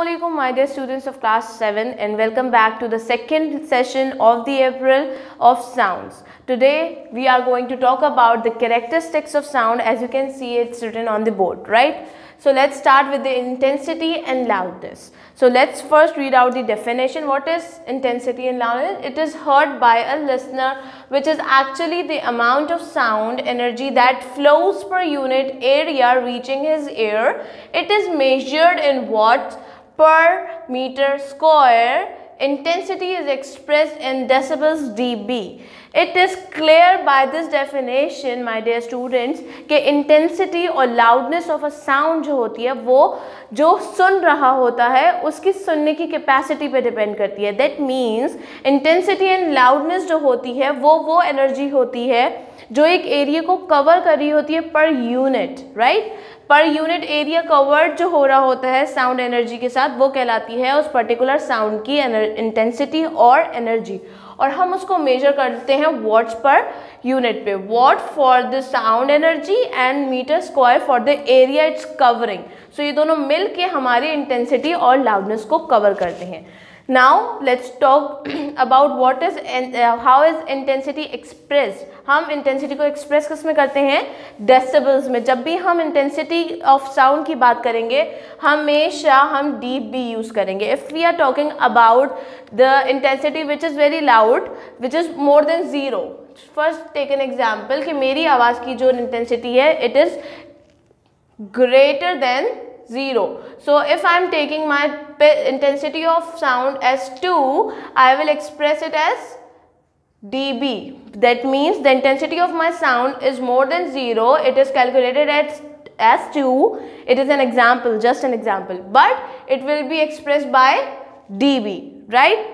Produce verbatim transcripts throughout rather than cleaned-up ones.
Assalamualaikum my dear students of class seven, and welcome back to the second session of the April of sounds. Today we are going to talk about the characteristics of sound. As you can see, it's written on the board, right? So let's start with the intensity and loudness. So let's first read out the definition. What is intensity and loudness? It is heard by a listener, which is actually the amount of sound energy that flows per unit area reaching his ear. It is measured in watts per meter square. Intensity is expressed in decibels dB. It is clear by this definition, my dear students, कि intensity और loudness of a sound जो होती है वो जो सुन रहा होता है उसकी सुनने की capacity पे depend करती है. That means intensity and loudness जो होती है वो वो energy होती है जो एक area को cover कर रही होती है per unit, right? Per unit area covered जो हो रहा होता है साउंड एनर्जी के साथ वो कहलाती है उस पर्टिकुलर साउंड की इंटेंसिटी और एनर्जी, और हम उसको मेजर करते हैं वॉट्स पर यूनिट पे. Watt for the sound energy and metre square for the area it's covering. So ये दोनों मिल के हमारी इंटेंसिटी और लाउडनेस को कवर करते हैं. Now let's talk about what is uh, how is intensity expressed. हम intensity को express किस में करते हैं? Decibels में. जब भी हम intensity of sound की बात करेंगे हमेशा हम dB use करेंगे. If we are talking about the intensity which is very loud, which is more than zero. First take an example कि मेरी आवाज़ की जो intensity है it is greater than zero. So if I am taking my intensity of sound as two, I will express it as dB. That means the intensity of my sound is more than zero. It is calculated as as two. It is an example, just an example, but it will be expressed by dB, right?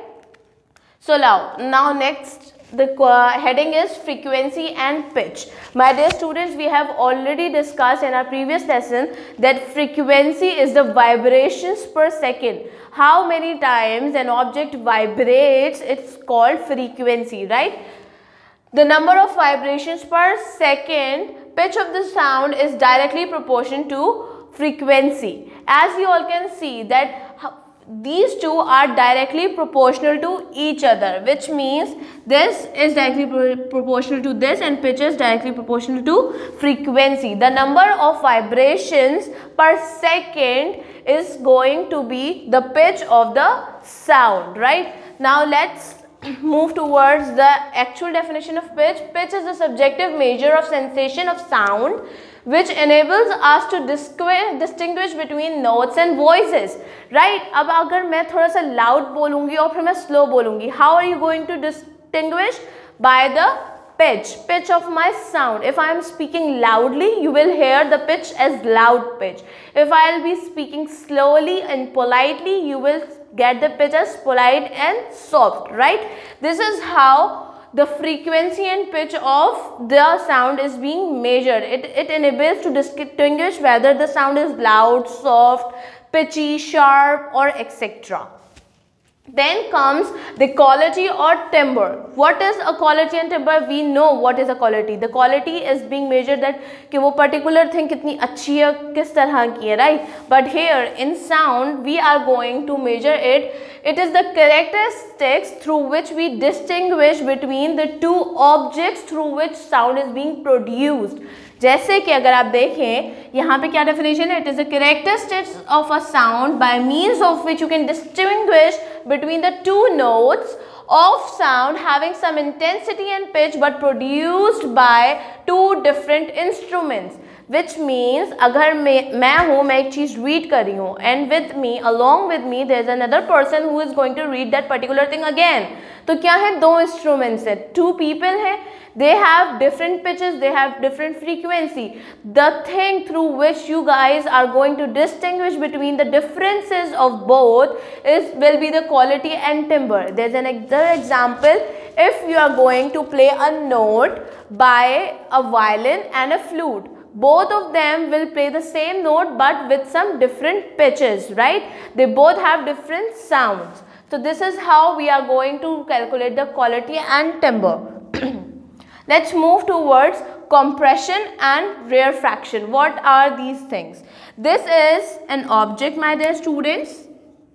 So now, now next the uh, heading is frequency and pitch. My dear students, we have already discussed in our previous lesson that frequency is the vibrations per second. How many times an object vibrates, it's called frequency, right? The number of vibrations per second. Pitch of the sound is directly proportional to frequency. As you all can see that these two are directly proportional to each other, which means this is directly pro proportional to this and pitch is directly proportional to frequency. The number of vibrations per second is going to be the pitch of the sound, right? Now let's move towards the actual definition of pitch. Pitch is the subjective measure of sensation of sound which enables us to distinguish between notes and voices, right? अब अगर मैं थोड़ा सा loud बोलूँगी और फिर मैं slow बोलूँगी, how are you going to distinguish? By the pitch, pitch of my sound. If I am speaking loudly, you will hear the pitch as loud pitch. If I will be speaking slowly and politely, you will get the pitch as polite and soft, right? This is how the frequency and pitch of the sound is being measured. It, it enables to distinguish whether the sound is loud, soft, pitchy, sharp, or et cetera. Then comes the quality or timbre. What is a quality and timbre? We know what is a quality. The quality is being measured that कि वो particular thing कितनी अच्छी है, किस तरह की है, right? But here in sound we are going to measure it. It is the characteristics through which we distinguish between the two objects through which sound is being produced. जैसे कि अगर आप देखें यहाँ पे क्या definition है? It is the characteristics of a sound by means of which you can distinguish between the two notes of sound having some intensity and pitch but produced by two different instruments. Which means अगर मैं मैं हूँ मैं एक चीज़ read कर रही हूँ and with me along with me there is another person who is going to read that particular thing again. तो क्या है? दो instruments है, two people हैं. They have different pitches, they have different frequency. The thing through which you guys are going to distinguish between the differences of both is will be the quality and timbre. There's another example. If you are going to play a note by a violin and a flute, both of them will play the same note but with some different pitches, right? They both have different sounds. So this is how we are going to calculate the quality and timbre. Let's move towards compression and rarefaction. What are these things? This is an object, my dear students.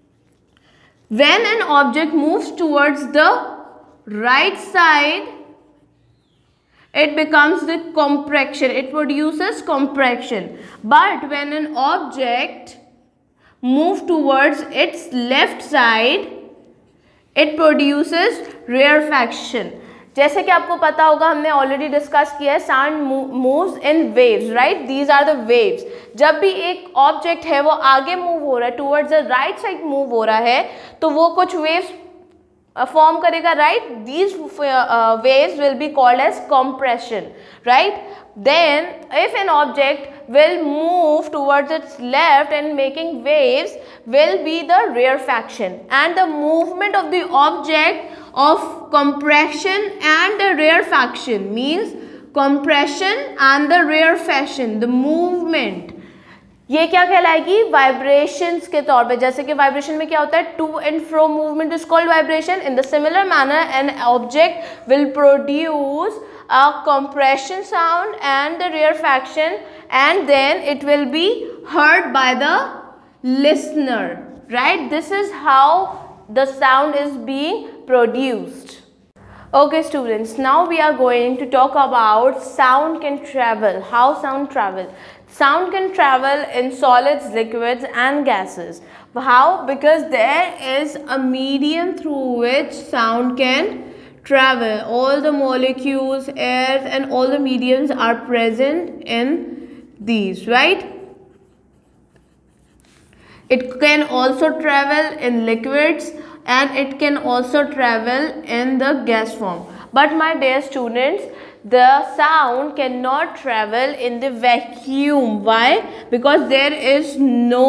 when an object moves towards the right side, it becomes the compression, it produces compression. But when an object moves towards its left side, it produces rarefaction. जैसे कि आपको पता होगा, हमने already discuss किया है, sound moves in waves, right, these are the waves. जब भी एक ऑब्जेक्ट है वो आगे मूव हो रहा है, towards the right side move हो रहा है, तो वो कुछ वेव्स फॉर्म करेगा, right. These waves will be called as compression, right. Then if an object will move towards its left and making waves will be the rarefaction, and the movement of the object of compression and the rarefaction means compression and the rarefaction, the movement, ये क्या कहलाएगी, vibrations के तौर पे. जैसे कि vibration में क्या होता है, to and fro movement is called vibration. In the similar manner an object will produce a compression sound and the rarefaction, and then it will be heard by the listener, right. This is how the sound is being produced. Okay students, now we are going to talk about sound can travel, how sound travel. Sound can travel in solids, liquids and gases. How? Because there is a medium through which sound can travel. All the molecules, air and all the mediums are present in these, right. It can also travel in liquids and it can also travel in the gas form. But my dear students, the sound cannot travel in the vacuum. Why? Because there is no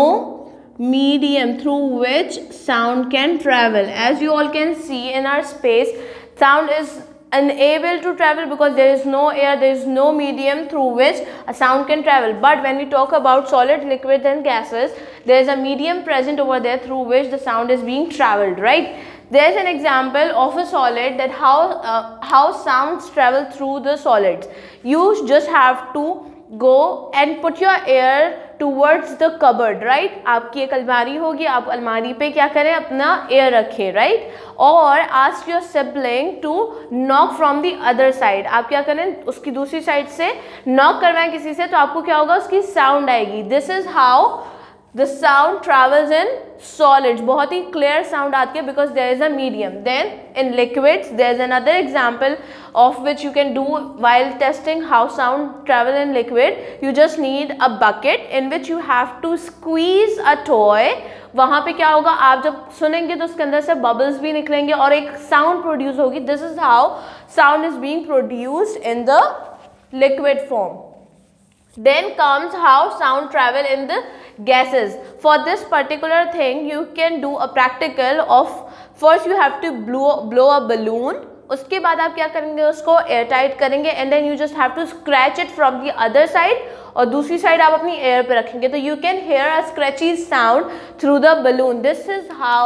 medium through which sound can travel. As you all can see in our space, sound is unable to travel because there is no air, there is no medium through which a sound can travel. But when we talk about solid, liquids and gases, there is a medium present over there through which the sound is being traveled, right. There is an example of a solid, that how uh, how sounds travel through the solids. You just have to go and put your ear towards the cupboard, right. आपकी एक अलमारी होगी, आप अलमारी पे क्या करें, अपना ear रखें, right. और ask your sibling to knock from the other side. आप क्या करें, उसकी दूसरी साइड से knock करवाएं किसी से, तो आपको क्या होगा, उसकी sound आएगी. This is how the sound travels in solids. बहुत ही clear sound आती है because there is a medium. Then in liquids there is another example of which you can do while testing how sound travel in liquid. You just need a bucket in which you have to squeeze a toy. वहाँ पे क्या होगा, आप जब सुनेंगे तो उसके अंदर से bubbles भी निकलेंगे और एक sound produce होगी. This is how sound is being produced in the liquid form. Then comes how sound travel in the gases. For this particular thing you can do a practical of, first you have to blow blow a balloon. उसके बाद आप क्या करेंगे, उसको air tight करेंगे and then you just have to scratch it from the other side, और दूसरी side आप अपनी एयर पे रखेंगे तो you can hear a scratchy sound through the balloon. This is how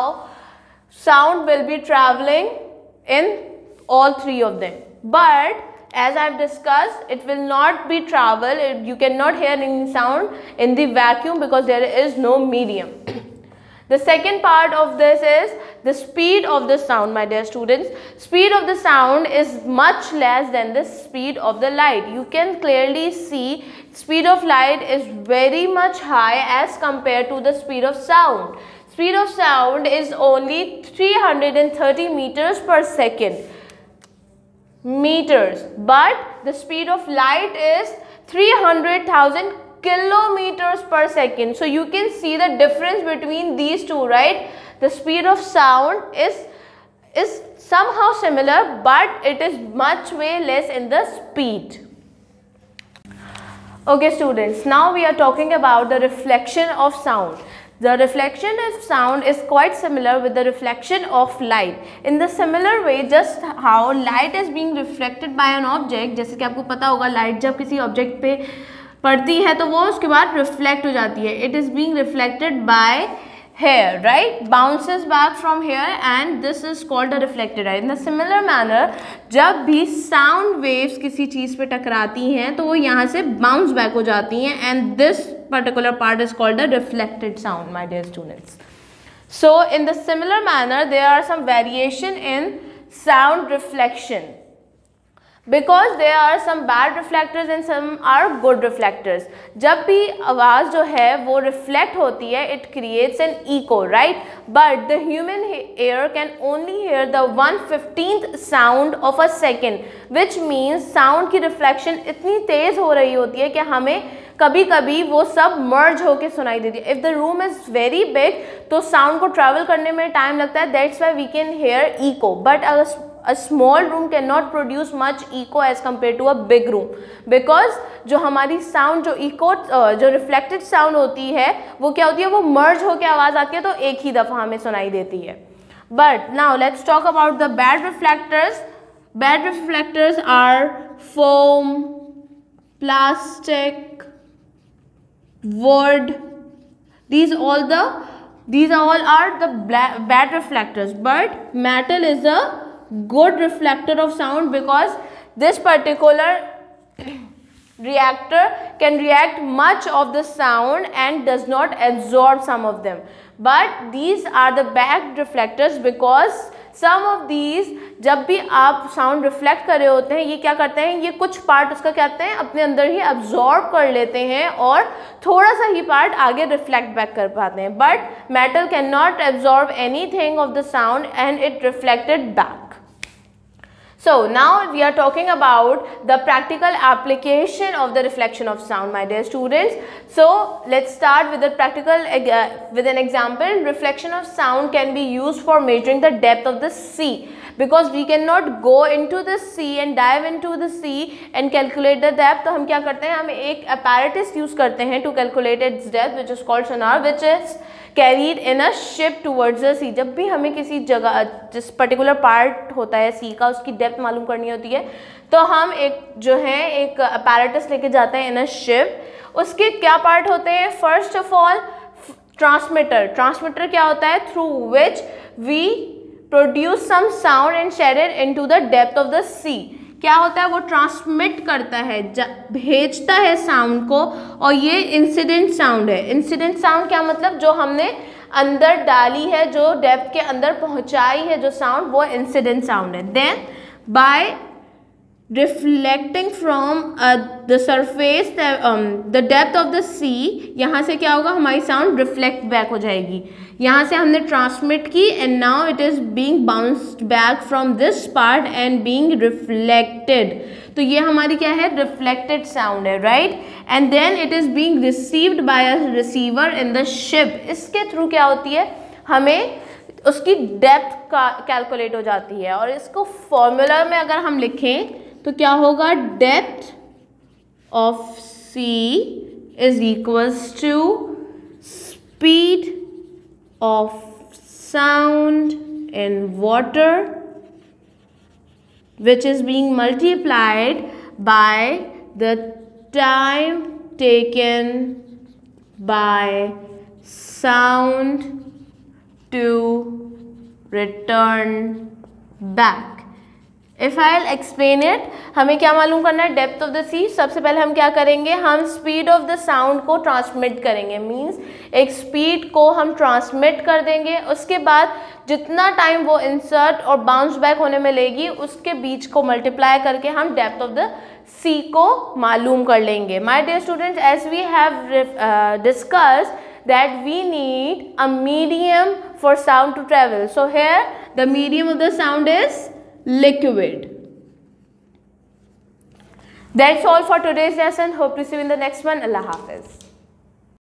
sound will be traveling in all three of them. But as I've discussed, it will not be travel, it, you cannot hear any sound in the vacuum because there is no medium. The second part of this is the speed of the sound, my dear students. Speed of the sound is much less than the speed of the light. You can clearly see speed of light is very much high as compared to the speed of sound. Speed of sound is only three hundred thirty meters per second. Meters, but the speed of light is three hundred thousand kilometers per second. So you can see the difference between these two, right? The speed of sound is is somehow similar, but it is much way less in the speed. Okay students, now we are talking about the reflection of sound. The reflection of sound is quite similar with the reflection of light. In the similar way, just how light is being reflected by an object, जैसे कि आपको पता होगा light जब किसी object पे पड़ती है तो वो उसके बाद रिफ्लेक्ट हो जाती है. It is being reflected by hair, right? Bounces back from here and this is called a reflected light. In the similar manner, जब भी sound waves किसी चीज़ पे टकराती हैं तो वो यहाँ से bounce back हो जाती हैं and this particular part is called the reflected sound, my dear students. So in the similar manner, there are some variation in sound reflection. Because there are some bad reflectors and some are good reflectors. जब भी आवाज़ जो है वो reflect होती है, it creates an echo, right? But the human ear can only hear the one fifteenth sound of a second, which means sound की reflection इतनी तेज़ हो रही होती है कि हमें कभी कभी वो सब मर्ज होके सुनाई देती है. If the room is very big तो साउंड को ट्रैवल करने में टाइम लगता है. That's why we can hear echo. But अगर a small room cannot produce much echo as compared to a big room, because जो हमारी sound जो echo जो reflected sound होती है वो क्या होती है, वो merge होके आवाज़ आती है तो एक ही दफ़ा हमें सुनाई देती है. But now let's talk about the bad reflectors. Bad reflectors are foam, plastic, wood. These all the these all are the bad reflectors. But metal is a good reflector of sound, because this particular reactor can react much of the sound and does not absorb some of them. But these are the bad reflectors, because some of these जब भी आप sound reflect कर रहे होते हैं, ये क्या करते हैं, ये कुछ पार्ट उसका क्या करते हैं अपने अंदर ही अब्जॉर्ब कर लेते हैं और थोड़ा सा ही पार्ट आगे रिफ्लेक्ट बैक कर पाते हैं. But metal can not absorb anything of the sound and it reflected back. So now we are talking about the practical application of the reflection of sound, my dear students. So let's start with the practical uh, with an example. Reflection of sound can be used for measuring the depth of the sea, because we cannot go into the sea and dive into the sea and calculate the depth. तो हम क्या करते हैं, हम एक apparatus use करते हैं to calculate its depth, which is called sonar, which is carried in a ship towards the sea. जब भी हमें किसी जगह जिस पर्टिकुलर पार्ट होता है सी का उसकी डेप्थ मालूम करनी होती है तो हम एक जो है एक apparatus लेके जाते हैं इन अ शिप. उसके क्या पार्ट होते हैं, first of all transmitter. Transmitter क्या होता है, through which we produce some sound and share it into the depth of the sea. क्या होता है, वो ट्रांसमिट करता है, भेजता है साउंड को, और ये इंसिडेंट साउंड है. इंसिडेंट साउंड क्या मतलब, जो हमने अंदर डाली है, जो डेप्थ के अंदर पहुंचाई है जो साउंड, वो इंसिडेंट साउंड है. Then by reflecting from the surface the depth of the sea, यहाँ से क्या होगा, हमारी साउंड रिफ्लेक्ट बैक हो जाएगी. यहाँ से हमने ट्रांसमिट की and now it is being bounced back from this part and being reflected. तो ये हमारी क्या है, रिफ्लेक्टेड साउंड है, right. And then it is being received by a receiver in the ship. इसके थ्रू क्या होती है, हमें उसकी डेप्थ का कैलकुलेट हो जाती है. और इसको फॉर्मूला में अगर हम लिखें तो क्या होगा, depth of sea is equals to speed of sound in water, which is being multiplied by the time taken by sound to return back. If I'll explain it, हमें क्या मालूम करना है, डेप्थ ऑफ द सी. सबसे पहले हम क्या करेंगे, हम स्पीड ऑफ द साउंड को ट्रांसमिट करेंगे. मींस एक स्पीड को हम ट्रांसमिट कर देंगे, उसके बाद जितना टाइम वो इंसर्ट और बाउंस बैक होने में लेगी उसके बीच को मल्टीप्लाई करके हम डेप्थ ऑफ द सी को मालूम कर लेंगे. My dear students, as we have discussed that we need a medium for sound to travel. So here the medium of the sound is liquid. That's all for today's lesson. Hope to see you in the next one. Allah Hafiz.